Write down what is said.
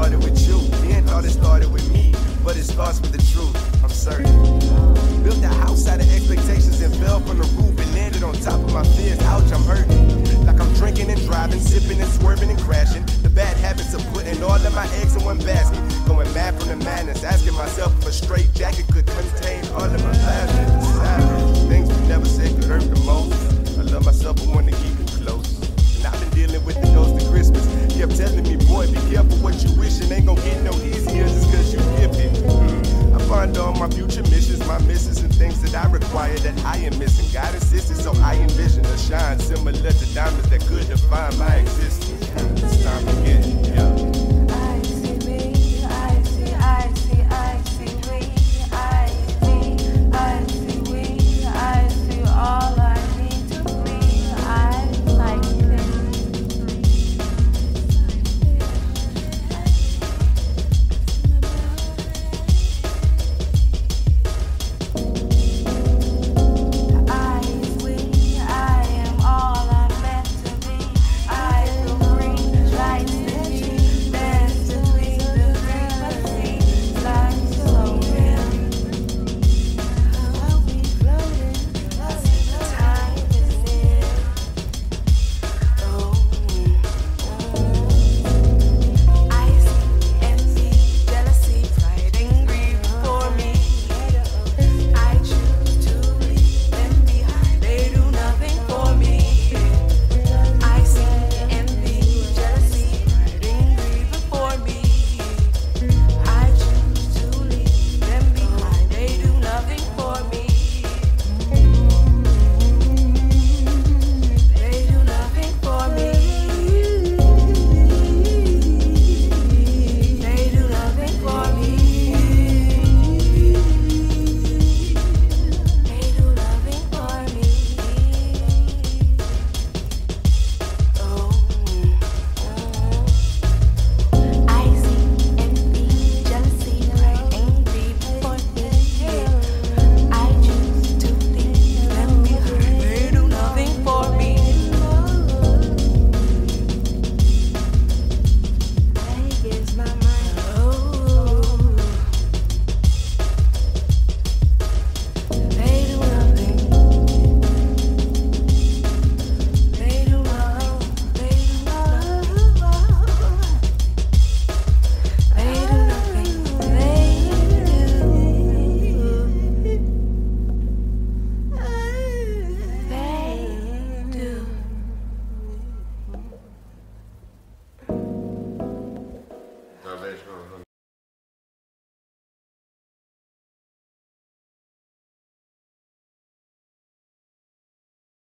started with you, then thought it started with me, but it starts with the truth, I'm certain. Built a house out of expectations and fell from the roof and landed on top of my fears. Ouch, I'm hurting. Like I'm drinking and driving, sipping and swerving and crashing. The bad habits of putting all of my eggs in one basket. Going mad from the madness, asking myself if a straight jacket could contain all of my passions. Things we never said could hurt the most. I love myself, but want to keep it close. And I've been dealing with the ghost of Christmas. Kept telling me, boy, be careful what you wish. It ain't gonna get no easier just cause you gifted. I find all my future missions, my misses and things that I require that I am missing. God insisted, so I envision a shine similar to diamonds that could define my existence.